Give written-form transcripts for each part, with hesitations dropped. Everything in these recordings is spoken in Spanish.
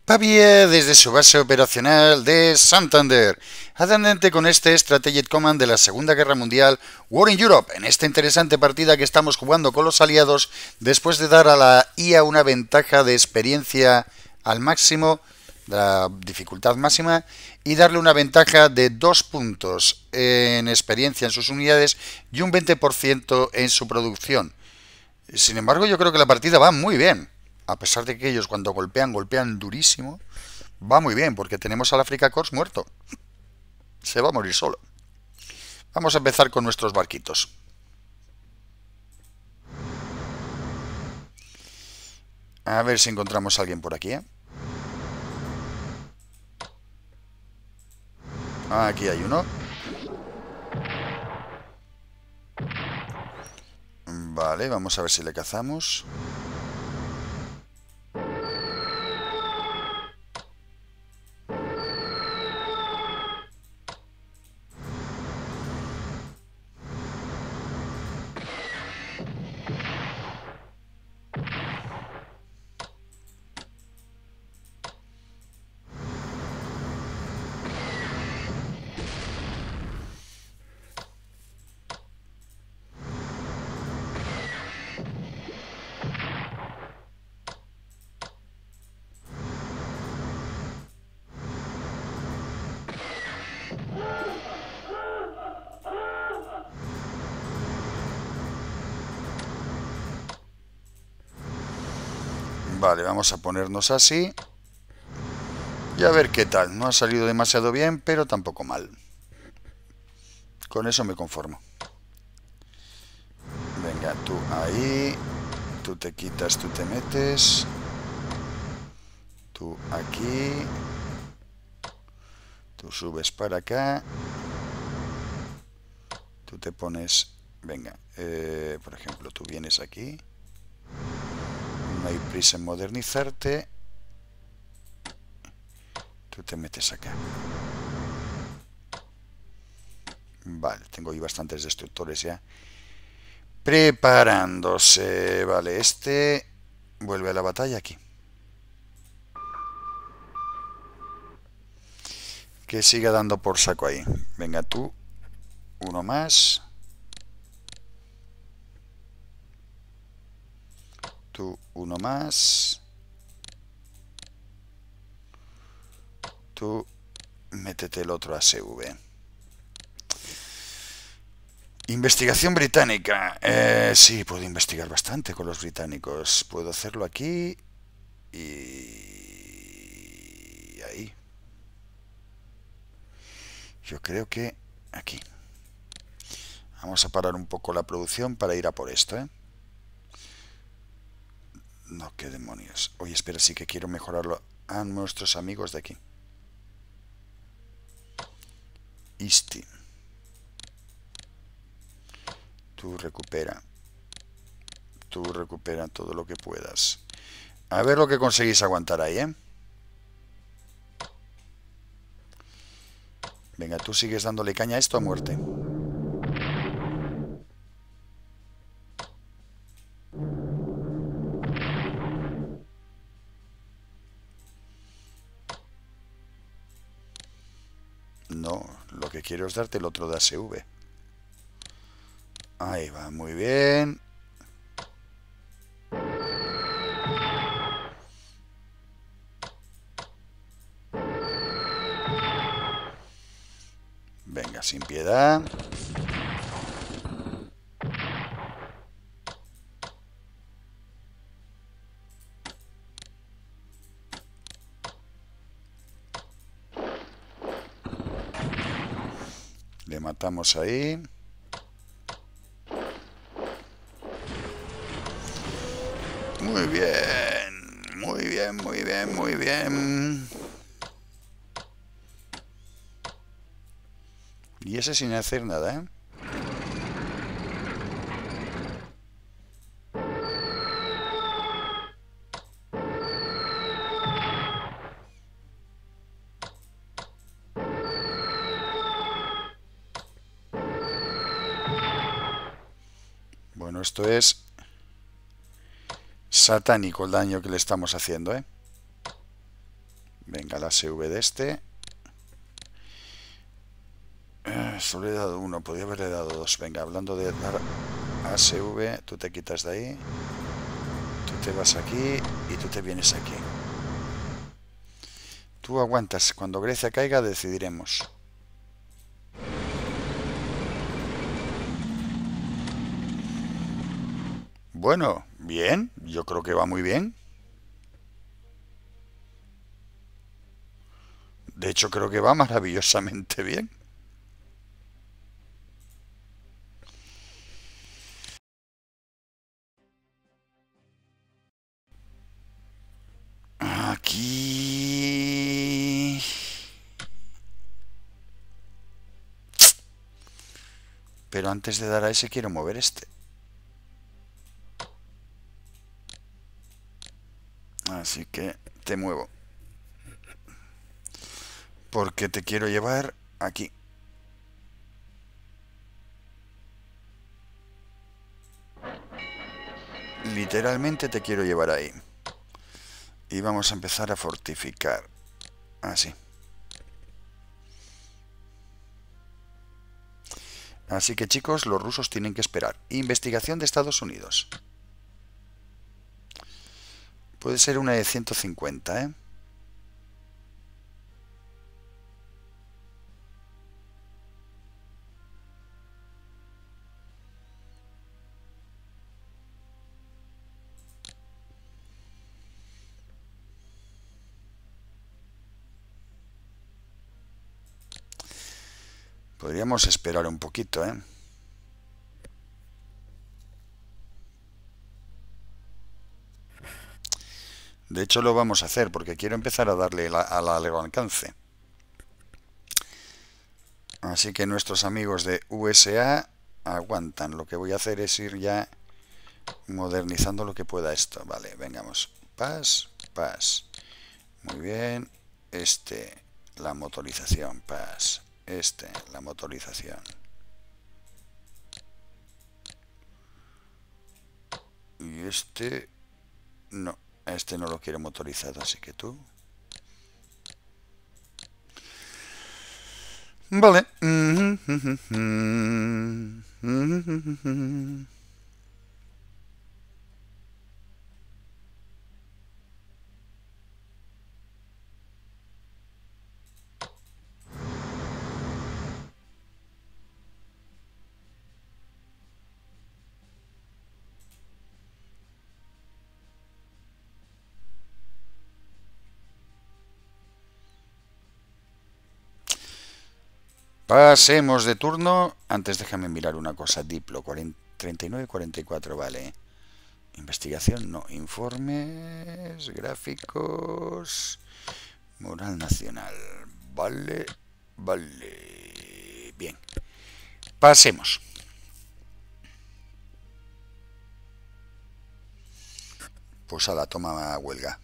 Pavía desde su base operacional de Santander, adelante con este Strategic Command de la Segunda Guerra Mundial, War in Europe, en esta interesante partida que estamos jugando con los aliados, después de dar a la IA una ventaja de experiencia al máximo, la dificultad máxima, y darle una ventaja de 2 puntos en experiencia en sus unidades y un 20% en su producción. Sin embargo, yo creo que la partida va muy bien. A pesar de que ellos cuando golpean durísimo, va muy bien, porque tenemos al Africa Corps muerto. Se va a morir solo. Vamos a empezar con nuestros barquitos. A ver si encontramos a alguien por aquí, ¿eh? Aquí hay uno. Vale, vamos a ver si le cazamos. Vale, vamos a ponernos así. Y a ver qué tal. No ha salido demasiado bien, pero tampoco mal. Con eso me conformo. Venga, tú ahí. Tú te quitas, tú te metes. Tú aquí. Tú subes para acá. Tú te pones... Venga, por ejemplo, tú vienes aquí. No hay prisa en modernizarte. Tú te metes acá. Vale, tengo ahí bastantes destructores ya. Preparándose. Vale, este vuelve a la batalla aquí. Que siga dando por saco ahí. Venga tú. Uno más. Tú, uno más. Tú, métete el otro ASV. Investigación británica. Sí, puedo investigar bastante con los británicos. Puedo hacerlo aquí y ahí. Yo creo que aquí. Vamos a parar un poco la producción para ir a por esto, ¿eh? No, qué demonios. Oye, espera, sí que quiero mejorarlo a nuestros amigos de aquí. Isti. Tú recupera todo lo que puedas. A ver lo que conseguís aguantar ahí, ¿eh? Venga, tú sigues dándole caña a esto a muerte. No, lo que quiero es darte el otro de ASV. Ahí va, muy bien. Venga, sin piedad. Le matamos ahí. Muy bien. Muy bien, muy bien, muy bien. Y ese sin hacer nada, ¿eh? Bueno, esto es satánico el daño que le estamos haciendo, ¿eh? Venga, la SV de este. Solo he dado uno, podría haberle dado dos. Venga, hablando de dar ASV, tú te quitas de ahí. Tú te vas aquí y tú te vienes aquí. Tú aguantas. Cuando Grecia caiga decidiremos. Bueno, bien. Yo creo que va muy bien. De hecho, creo que va maravillosamente bien. Aquí... Pero antes de dar a ese quiero mover este. Así que te muevo. Porque te quiero llevar aquí. Literalmente te quiero llevar ahí. Y vamos a empezar a fortificar. Así. Así que chicos, los rusos tienen que esperar. Investigación de Estados Unidos. Puede ser una de 150, ¿eh? Podríamos esperar un poquito, ¿eh? De hecho lo vamos a hacer porque quiero empezar a darle a largo alcance. Así que nuestros amigos de USA aguantan. Lo que voy a hacer es ir ya modernizando lo que pueda esto. Vale, vengamos. Pas, pas. Muy bien. La motorización. Pas. La motorización. Y no. Este no lo quiero motorizado, así que tú. Vale. Pasemos de turno. Antes déjame mirar una cosa. Diplo 39-44, vale. Investigación, no. Informes, gráficos. Moral nacional. Vale, vale. Bien. Pasemos. Pues a la toma huelga.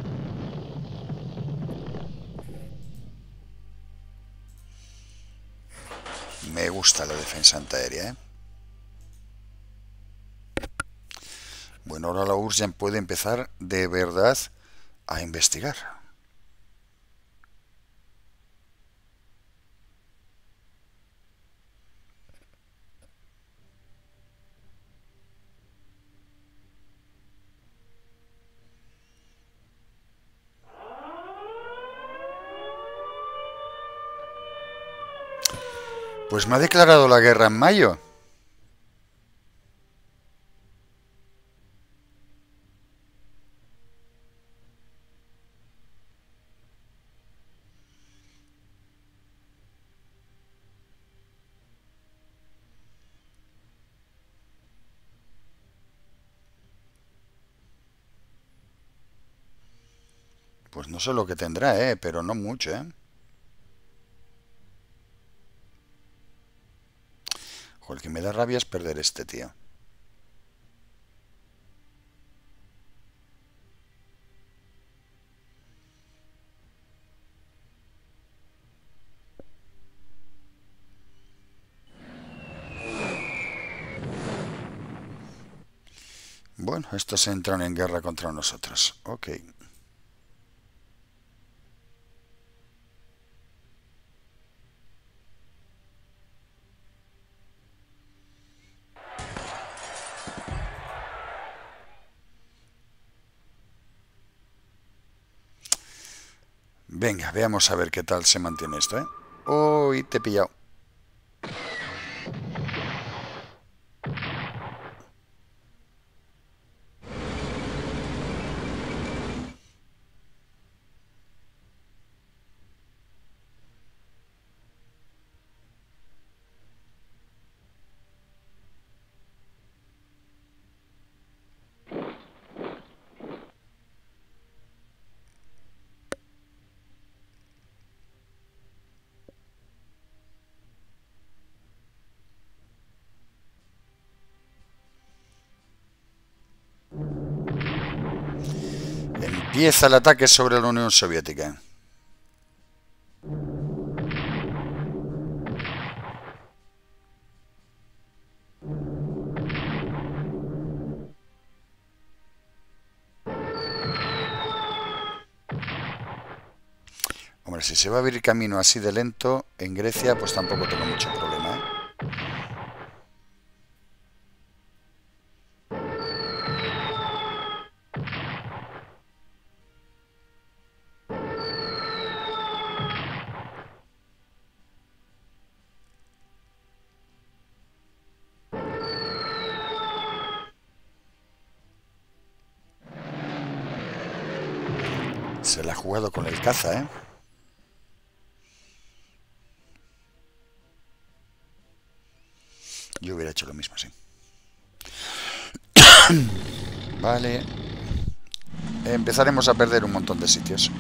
Me gusta la defensa antiaérea, ¿eh? Bueno, ahora la URSS ya puede empezar de verdad a investigar. Pues me ha declarado la guerra en mayo. Pues no sé lo que tendrá, pero no mucho, ¿eh? O el que me da rabia es perder este tío. Bueno, estos entran en guerra contra nosotros. Ok. Venga, veamos a ver qué tal se mantiene esto, ¿eh? Uy, te he pillado. Empieza el ataque sobre la Unión Soviética. Hombre, si se va a abrir camino así de lento, en Grecia, pues tampoco tengo mucho problema, ¿eh? Se la ha jugado con el caza, ¿eh? Yo hubiera hecho lo mismo, sí. Vale. Empezaremos a perder un montón de sitios.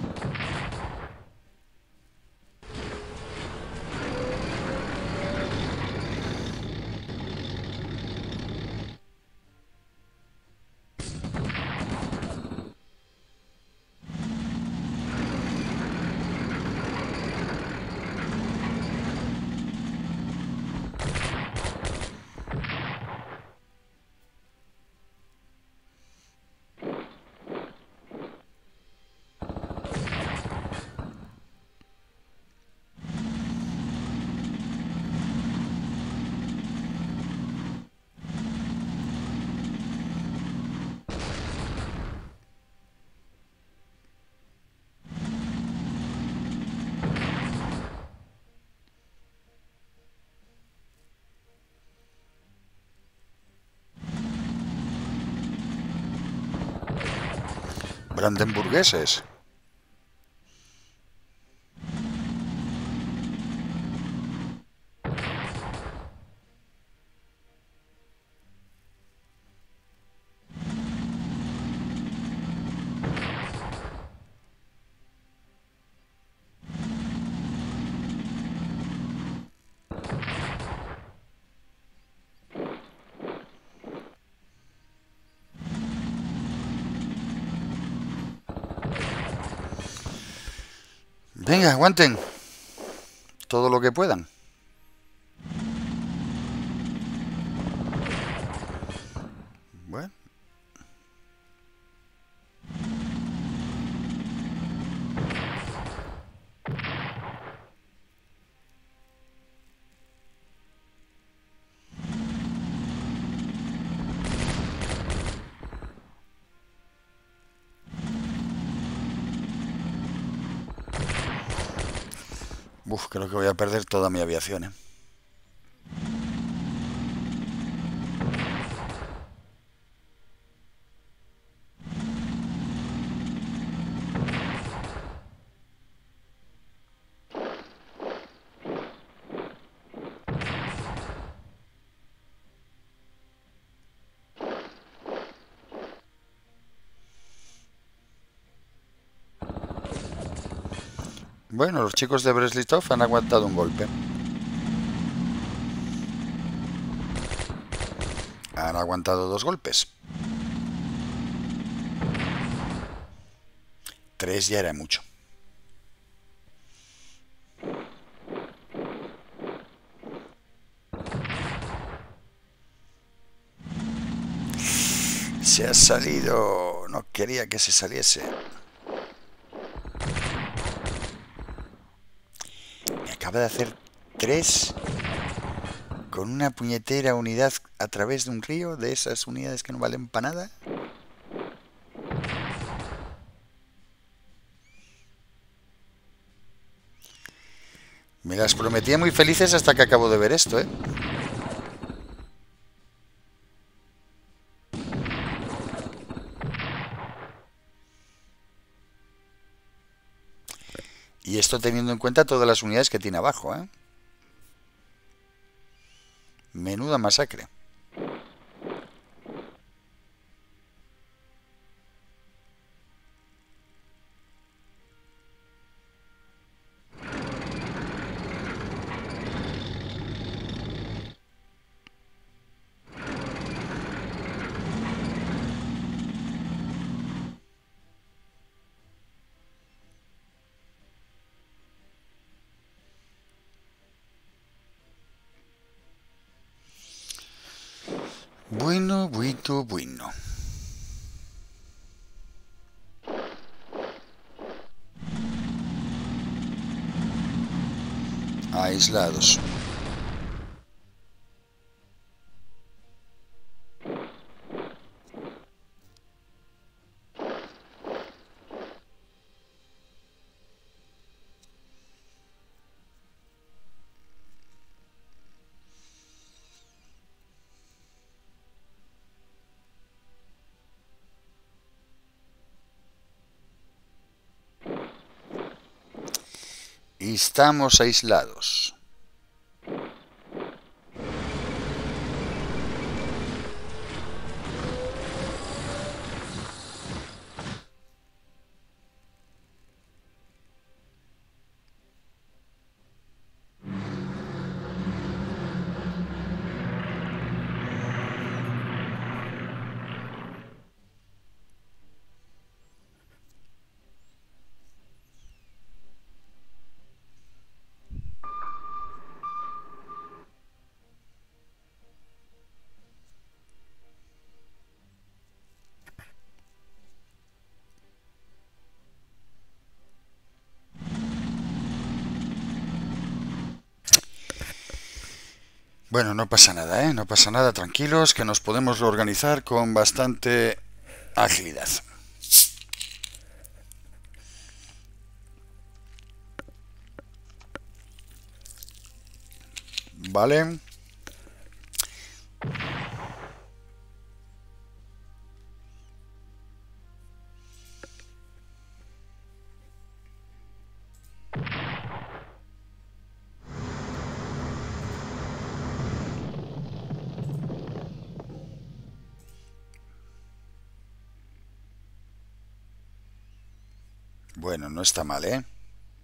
Brandenburgueses. Venga, aguanten todo lo que puedan. Bueno. Uf, creo que voy a perder toda mi aviación, ¿eh? Bueno, los chicos de Brest-Litov han aguantado un golpe. Han aguantado 2 golpes. 3 ya era mucho. Se ha salido. No quería que se saliese. Me acaba de hacer 3 con una puñetera unidad a través de un río, de esas unidades que no valen para nada. Me las prometía muy felices hasta que acabo de ver esto, ¿eh? Y esto teniendo en cuenta todas las unidades que tiene abajo, ¿eh? Menuda masacre. Bueno, bueno, bueno. Aislados. Estamos aislados. Bueno, no pasa nada, ¿eh? No pasa nada, tranquilos, que nos podemos organizar con bastante agilidad. Vale. Bueno, no está mal, ¿eh?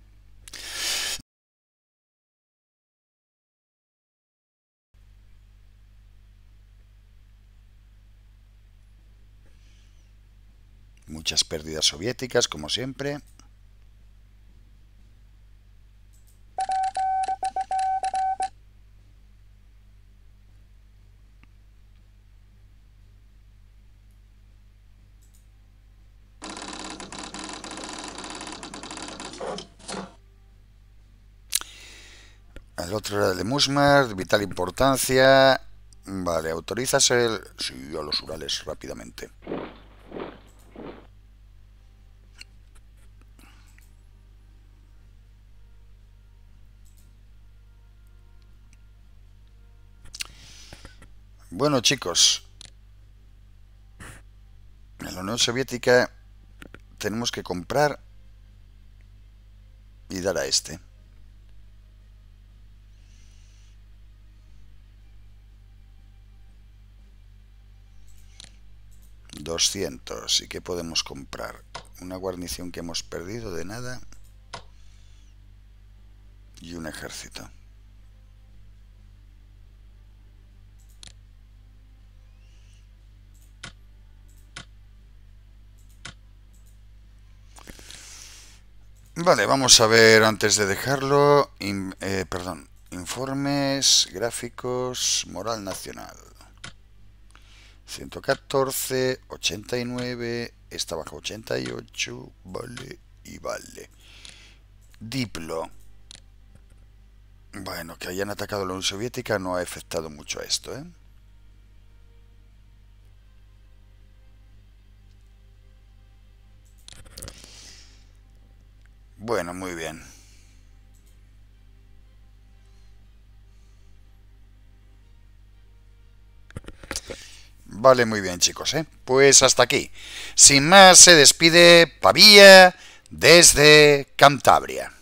Muchas pérdidas soviéticas, como siempre. El otro era el de Musmar, de vital importancia. Vale, autorizas el... Sí, a los Urales rápidamente. Bueno, chicos, en la Unión Soviética tenemos que comprar y dar a este. 200. ¿Y qué podemos comprar? Una guarnición que hemos perdido de nada. Y un ejército. Vale, vamos a ver antes de dejarlo. Perdón. Informes, gráficos, moral nacional. 114, 89, esta baja 88, vale y vale. Diplo. Bueno, que hayan atacado a la Unión Soviética no ha afectado mucho a esto, ¿eh? Bueno, muy bien. Vale, muy bien, chicos, ¿eh? Pues hasta aquí. Sin más, se despide Pavía desde Cantabria.